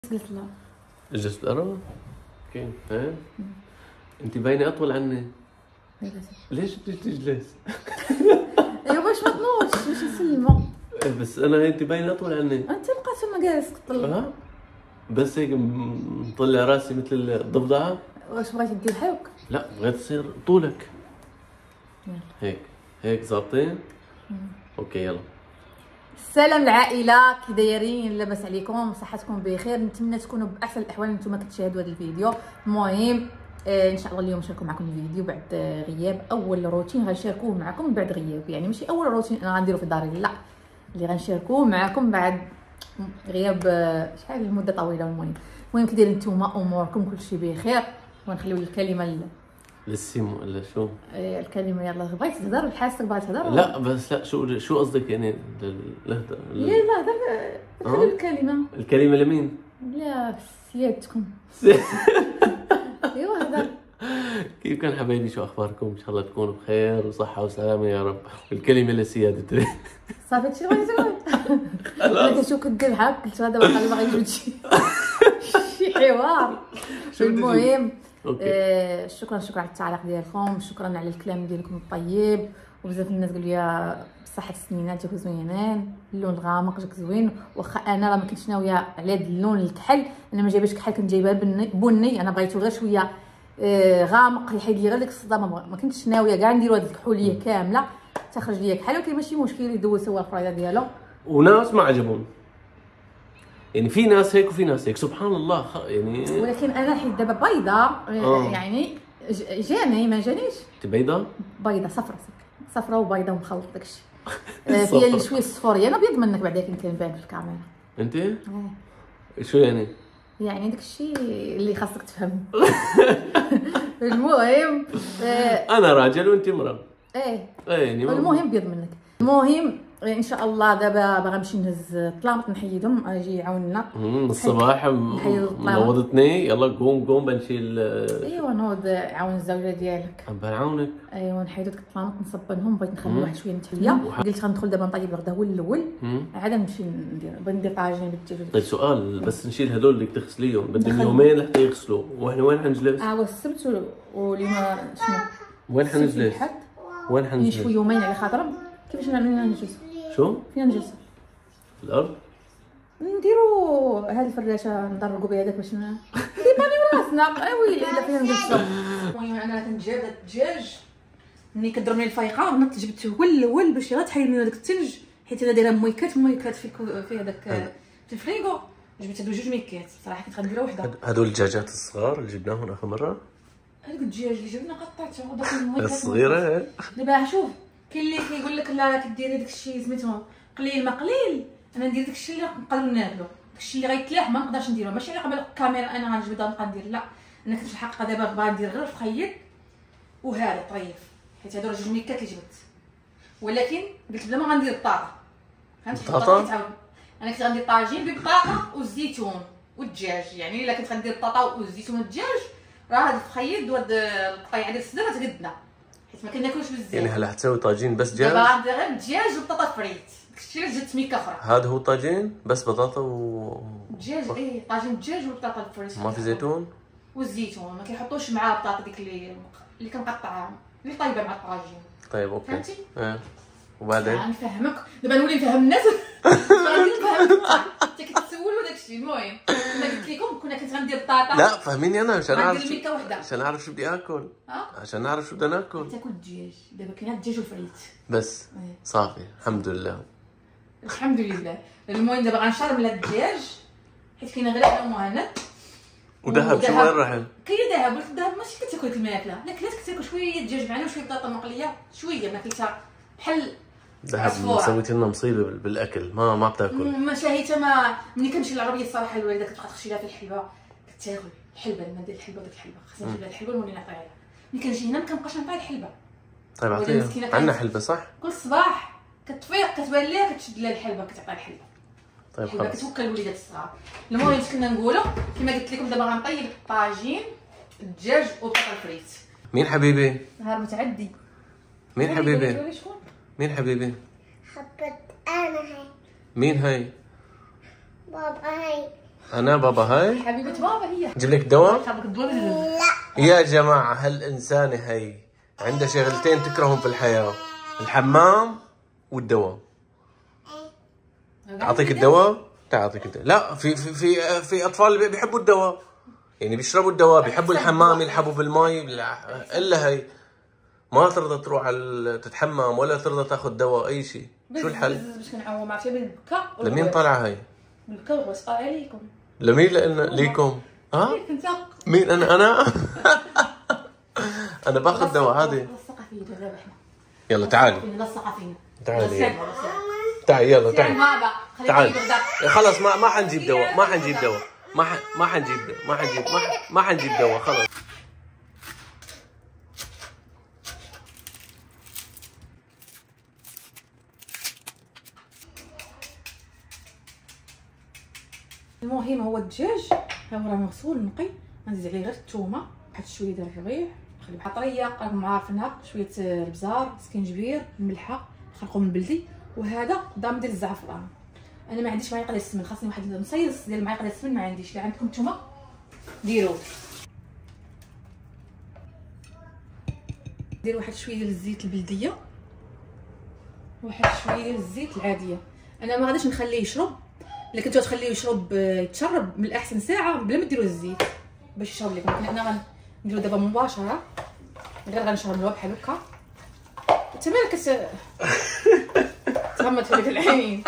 قلت له جلست الأرض؟ كيف؟ ها؟ أنت باينة أطول عني. ليش بدك تجلس؟ ايوا باش ما تنوضش باش نسلمو. بس أنا أنت باينة أطول عني. انت بقى ثم جالس قلت له بس هيك مطلع راسي مثل الضفدعة. واش بغيتي دير حوك؟ لا بغيت تصير طولك. يلا هيك ظابطين؟ اوكي يلا. السلام العائله، كي دايرين؟ لاباس عليكم؟ صحتكم بخير؟ نتمنى تكونوا باحسن الاحوال نتوما كتشاهدوا هذا الفيديو. المهم ان شاء الله اليوم نشاركوا معكم الفيديو بعد غياب. اول روتين غنشاركوه معكم بعد غياب، يعني ماشي اول روتين انا غنديرو في داري، لا اللي غنشاركوه معكم بعد غياب شحال المده طويله. المهم كي دايرين نتوما؟ اموركم كلشي بخير؟ ونخليو الكلمه للسيمو ولا شو؟ الكلمه يلا. بغيتي تهضر بحاسك باغي تهضر؟ لا بس لا، شو قصدك يعني؟ لا هضر، خلي الكلمه. الكلمه لمين؟ لا سيادتكم. ايوا هضر. كيف كان حبايبي؟ شو اخباركم؟ ان شاء الله تكونوا بخير وصحه وسلامه يا رب. الكلمه لسيادتي. صافي هادشي اللي بغيتي تقول؟ انا كنشوف كدير هاك قلت هذا واقع باغي يجبد شي حوار. المهم شكرا على التعليق ديالكم، شكرا على الكلام ديالكم الطيب، وبزاف الناس قالوا لي بصحه السنينات جاكو زوينين، اللون الغامق جاك زوين. واخا انا راه ما كنتش ناويه على هذا اللون الكحل، انا ما جايباش كحل، كنت جايبها بني. انا بغيتو غير شويه غامق يحيد لي غير ديك الصدمه، ما كنتش ناويه كاع نديرو هذيك الكحوليه كامله تخرج ليا كحل. ولكن ماشي مشكل، يدوز هو الفرايده ديالو. وناس ما عجبهم، يعني في ناس هيك وفي ناس هيك، سبحان الله يعني. ولكن انا حيت دابا بيضاء يعني جاني ما جانيش. انت بيضاء؟ بيضاء صفرة وبيضاء ومخلط داكشي. فيها شويه الصفوريه، انا ابيض منك بعدا كان باين في الكاميرا. انت شو يعني؟ يعني داكشي اللي خاصك تفهم. المهم انا راجل وانت امراه. يعني المهم بيض منك. المهم ان شاء الله دابا باغا نمشي نهز الطلامط نحيدهم، اجي يعاوننا الصباح. نوضتني يلا قوم بنشيل. ايوا نوض عاون الزوجه ديالك. بنعاونك. ايوا نحيدو ديك الطلامط نصبنهم، بغيت نخلي واحد شويه نتحيه. قلت غندخل دابا نطيب الغدا هو الاول، عاد نمشي ندير طاجين بالدجاج. طيب سؤال، بس نشيل هذول اللي تغسليهم بدهم يومين لحتى يغسلوا، واحنا وين حنجلس؟ السبت واليوم شنو؟ وين حنجلس؟ وين حنجلس؟ نشوي يومين على خاطرهم. كيفاش نجلس؟ شو؟ فين نجلس؟ في الارض. نديرو هاد الفراشه ندرقو بها داك باش ديباني راسنا. ويلي الا فين نجلسو. المهم انا كنجيب هاد الدجاج ملي كضربني الفيقه، نط جبت هو الاول باش غير تحيد منو داك الثلج، حيت انا دايره مويكات في هذاك في الفريغو. جبت هادو 2 ميكات صراحه، كنت غنديرها وحده. هادو الدجاجات الصغار اللي جبناهم اخر مره. هذاك الدجاج اللي جبنا قطعته وداك المويكات الصغيره. دابا شوف، كاين اللي كيقول لك لا كديري داكشي سميتو قليل ما قليل. انا ندير داكشي اللي نقدروا ناكلو، داكشي اللي غيتلاح ما نقدرش نديرو. ماشي على قبل الكاميرا انا غنجبدها نبقى ندير، لا انا كنت في الحقيقه دابا باغا ندير غير الفخيط وهذا طريف، حيت هادو 2 ميكات اللي جبت. ولكن قلت بلا ما غندير البطاطا. فهمتي البطاطا؟ انا كنت غندير طاجين بالبطاطا والزيتون والدجاج. يعني الا كنت غندير البطاطا والزيتون والدجاج راه هاد الفخيط وهاد القطيعه ديال الصدر غتقدنا، حيت ما كناكلوش بزاف. يعني هلا حتسوي طاجين بس دجاج؟ دابا غندير غير الدجاج وبطاطا فريت. داكشي اللي جات ميكه اخرى. هذا هو طاجين بس بطاطا دجاج. طاجين الدجاج والبطاطا الفريت. ما في زيتون؟ والزيتون ما كيحطوش معاه البطاطا ديك اللي كنقطعها اللي طايبه مع الطاجين. طيب اوكي. فهمتي؟ وبعدين نفهمك دابا، نولي نفهم الناس. غادي نفهمك انت كتسولوا داكشي. المهم كنا قلت لكم كنت غندير بطاطا. لا فهميني انا عشان نعرف ميكه وحده، عشان نعرف شو بدي اكل. عشان نعرف شو بدنا ناكل. تاكل الدجاج. دابا كاين الدجاج والفريت بس. صافي الحمد لله. الحمد لله. المهم دابا غنشرب من الدجاج حيت كاين غير انا ومهند. ودهب شو وين رحل؟ كاين دهب. ولكن الدهب ماشي كتاكل الماكله، لا كلات كتاكل شويه دجاج معنا وشويه بطاطا مقليه، شويه ماكلتها بحال دهب. سويت لنا مصيبه بالاكل، ما بتاكل. ما شهيتها. ما ملي كنمشي للعربيه الصراحه الوالده كتبقى تخشي لها في الحلبه كتاكل الحلبه. لما ندير الحلبه وداك الحلبه خاصني نجيب لها الحلبه ونولي نعطيها لها. ملي كنجي هنا ما كنبقاش نعطيها الحلبه. طيب عطيها. عندنا حلبه صح؟ كل صباح كتفيق كتبان ليها كتشد لها الحلبه كتعطيها الحلبه. طيب خلاص. كتوكل الوليدات الصغار. المهم كنا نقولوا كما قلت لكم دابا غنطيب الطاجين الدجاج وبطاطا الفريت. مين حبيبي؟ نهار متعدي. مين حبيبي؟ مين حبيبي؟ حبت انا هاي. مين هاي؟ بابا هاي. انا بابا هاي حبيبه بابا هي. نجيب لك دواء؟ لا يا جماعه هالانسانه هي عندها شغلتين تكرههم في الحياه، الحمام والدواء. اعطيك الدواء؟ تعال اعطيك الدواء. لا في اطفال بيحبوا الدواء، يعني بيشربوا الدواء، بيحبوا الحمام، يلعبوا بالمي، الا هي ما ترضى تروح تتحمم ولا ترضى تاخذ دواء اي شيء. شو الحل؟ باش كنعوم عرفتي بالبكا. لمين طالعه هي؟ بالبكا والغوص عليكم. لمين ليكم؟ ها؟ مين انا؟ انا باخذ دواء عادي. يلا تعالي. لصقه فينا. تعالي. تعالي يلا تعالي. تعالي. خلص ما حنجيب دواء، ما حنجيب دواء. ما حنجيب دواء خلص. المهم هو الدجاج ها هو راه مغسول نقي، غنزيد عليه غير الثومه، واحد شويه ديال الرغيف، نخلي بحال طريه راكم عارفينها، شويه البزار، سكينجبير، الملحه، خلقو من بلدي، وهذا ضام ديال الزعفران. انا ما عنديش معلقه ديال السمن، خاصني واحد نصيص ديال المعلقه ديال السمن، ما عنديش. الا عندكم نتوما ديروه. ندير واحد شويه ديال الزيت البلديه، واحد شويه ديال الزيت العاديه. انا ما غاديش نخليه يشرب، الا كنتو تخليه يشرب يتشرب من الاحسن ساعه بلا ما ديروا الزيت باش يشرب لكم. انا غنديرو دابا مباشره، غير غنشربوها بحال هكا. انت مالك تغمض في العين؟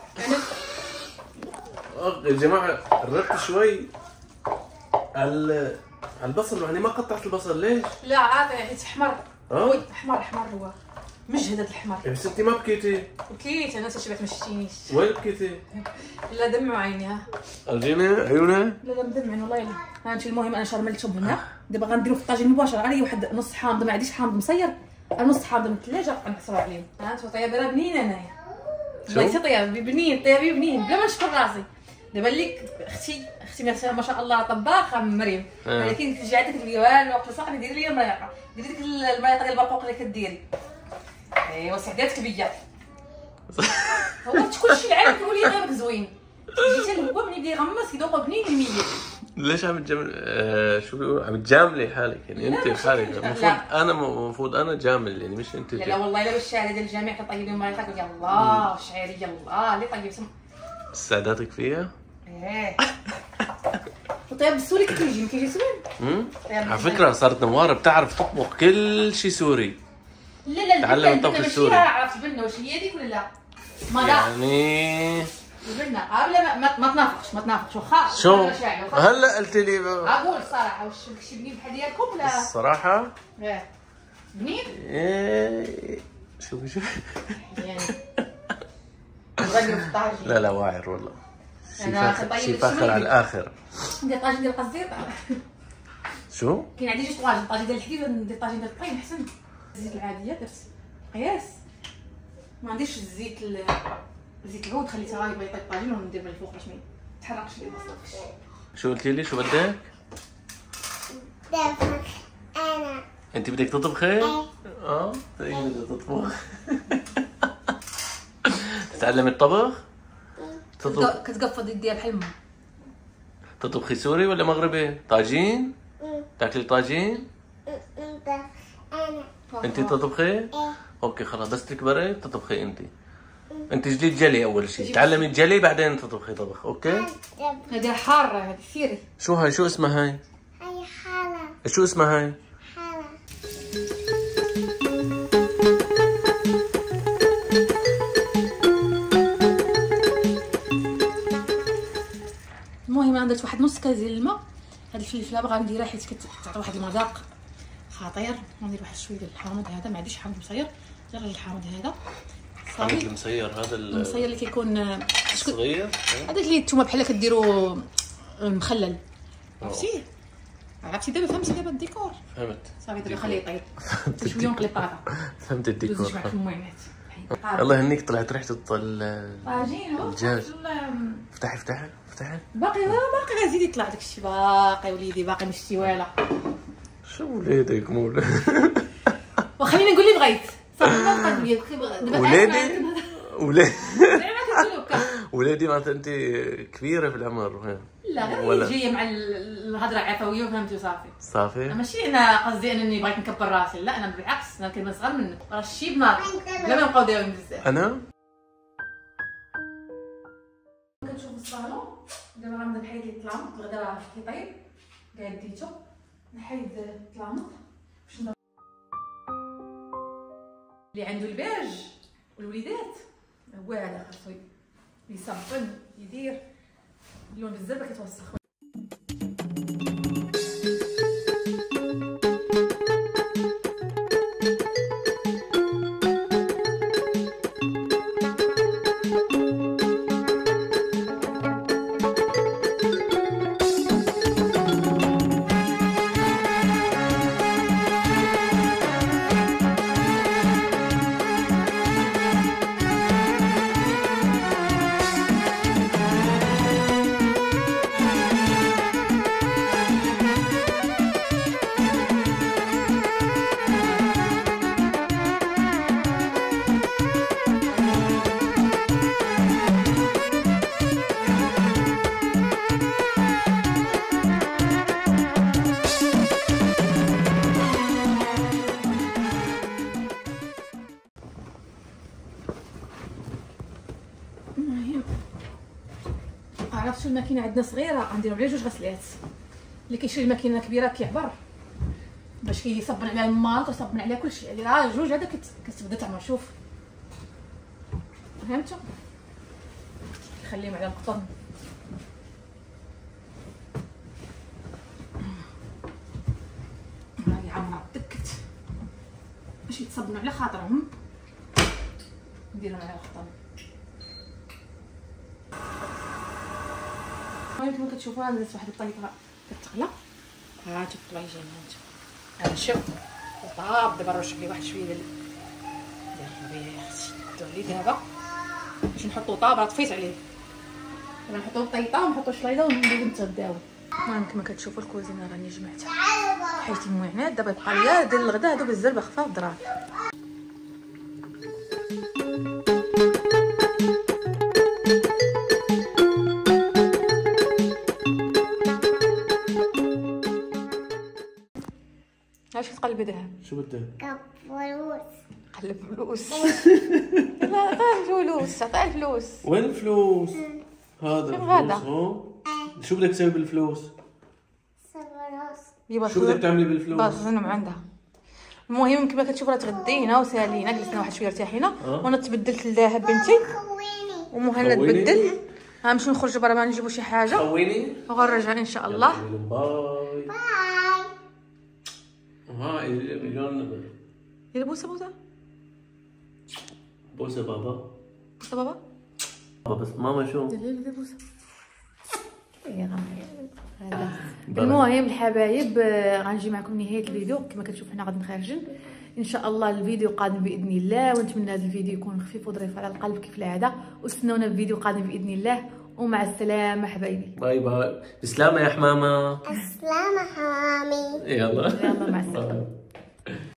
يا جماعه قربت شوي على البصل، يعني ما قطعت البصل ليش؟ لا عادي حيت احمر. وي احمر هو مجهد هذا الاحمر. بس انت ما بكيتي؟ بكيت انا تشبعت ما شفتينيش. وين بكيتي؟ لا دمعوا عينيها. عيونها؟ لا مدمعين والله. لا هانتي المهم انا شرملتهم هنا، دابا غنديرو في الطاجين مباشره. علي واحد نص حامض، ما عنديش حامض مصير، نص حامض من الثلاجه غنعصرو عليهم. هانتو طياب راه بنين انايا، والله طياب بنين، طيابي بنين بلا ما نشكر راسي. دابا اللي اختي ما شاء الله طباخه مريم، ولكن كتجي عندك تقول لي والو وقت ساقني ديري لي المريقه، ديري ديك المريقه ديال البرقوق اللي كديري. ايوا سعداتك بيا. هو كلشي العالم كيقول لي غيرك زوين، جيت هو ملي بدا يغمس كيذوق بنين المية. ليش عم تجامل؟ شو بيقولوا عم تجاملي حالك؟ يعني انت بحالك المفروض انا جامل، يعني مش انت. لا والله الا بالشارع ديال الجامع كطيب لهم مريقه كتقول يلاه شعيري يلاه اللي طيب سعداتك فيها؟ ايه. وطيب السوري كيجي سوري. على فكره صارت نوار بتعرف تطبخ كل شيء سوري. لا تعلم الطبخ السوري. عرفت البنه واش هي هذيك ولا لا؟ يعني البنه قبل ما تنافقش واخا. شو هلا قلت لي؟ اقول الصراحه واش شي بنين بحال ديالكم ولا؟ الصراحه ايه بنين؟ ايه شوف يعني نغنيو في الطاجين. لا واعر والله، شي فاخر على الاخر. ندير طاجين ديال القصدير. شو؟ كاين عندي جوج طاجين ديال الحليب، ندير طاجين ديال الطين احسن. الزيت العاديه درت قياس، ما عنديش الزيت العود، خليتها غالبا يطيب الطاجين وندير من الفوق باش ما يتحرقش لي المصدر. شو قلتي لي؟ شو بدك؟ طبخ انا. انت بدك تطبخي؟ بدك تطبخ. تتعلمي الطبخ؟ كتقفض يديها بحال ما. تطبخي سوري ولا مغربي؟ طاجين؟ تاكلي طاجين؟ انا. انت تطبخي؟ اوكي خلاص، بس تكبري تطبخي انت. انت جديد جلي اول شيء، تعلمي الجلي بعدين تطبخي طبخ، اوكي؟ هذه حاره، هذه سيري. شو هاي؟ شو اسمها هاي؟ هاي حالة. شو اسمها هاي؟ حالة. المهم انا درت واحد نص كاس ديال الماء. هاد الفلفله باغا نديرها حيت كتعطي واحد المذاق خطير. غندير واحد شويه ديال الحامض هذا، ما عنديش حامض مصير، غير الحامض هذا صافي. الحامض المصير هذا المصير اللي كيكون صغير، هذاك اللي نتوما بحال كديروا مخلل، عرفتي دابا فهمتي دابا الديكور. فهمت صافي دابا خليه يطيب شويه ونقلب الطاطا. فهمت الديكور. دوز معك المعينات. الله يهنيك، طلعت ريحه طاجين الدجاج. افتحي باقي غازيد يطلع داك الشيء، باقي وليدي باقي مشتي والو. شو وليدك مول؟ وخليني نقول اللي بغيت ولادي معناتها انت كبيره في العمر. لا غير جايه مع الهضره عفويه وفهمتي وصافي. صافي. ماشي انا قصدي انني بغيت نكبر راسي، لا انا بالعكس انا كنبان صغر منك، راه الشيب ناضي بلا ما نبقاو دايرين بزاف. انا كنشوف الصالون دابا غنبدا نحيد لي الطلامط، الغدا راه كيطيب كاع ديتو، نحيد الطلامط باش اللي عنده الباج والوليدات هو هذا خاصو يصبن يدير اللون بالزربه كتوسخ. عرفتوا الماكينه عندنا صغيره غنديروا عليها 2 غسلات، اللي كيشري الماكينه كبيره كيعبر باش كيصبن عليها الماط ويصبن عليها كلشي، يعني راه 2 هذا كتبدا تعمر. شوف فهمتوا؟ كيخليهم على القطن. هاهي عامره دكت باش يتصبنوا على خاطرهم، نديرهم على القطن. كما كتشوفوا انا درت واحد الطريقه كتغلى، ها تطلعي جميله. هذا شوف طاب دابا نرش فيه واحد شويه ديال الربيع يا اختي. دوري دابا باش نحطو طاب، راه طفيت عليه، دابا نحطو بطيطه ونحطو شلايضه ونديرو نتغداو. المهم كما كتشوفوا الكوزينه راني جمعتها حيت المعينات، دابا يبقى ليا ديال الغدا هادو بالزربه خفاف ضراب. اش تقلبي دها؟ شو بدك؟ فلوس. قلب فلوس. لا عطيه فلوس، عطيه الفلوس. وين الفلوس؟ هذا شنو هذا؟ الفلوس. شو بدك تسوي بالفلوس؟ فلوس. شو بدك تعملي بالفلوس؟ بازنم عندها. المهم كما كتشوفوا راه تغدينا وسالينا، جلسنا واحد شويه ارتاحينا، وانا تبدلت لدهب بنتي ومهند تبدل. غنمشيو نخرجوا برا ما نجيبوا شي حاجه خويني وغنرجع ان شاء الله. باي باي. ها يلون يلا بوسه بوسه بوسه بابا. بوسه بابا. بس ماما شو؟ دير بوسه. المهم الحبايب غنجي معكم نهايه الفيديو. كما كتشوفوا حنا غادي نخرجن ان شاء الله الفيديو قادم باذن الله، ونتمنى هذا الفيديو يكون خفيف وظريف على القلب كيف العاده، واستنونا في فيديو قادم باذن الله، ومع السلامه حبايبي. باي باي. بسلامه يا حمامه. السلامة حمامي. يلا يلا مع السلامه.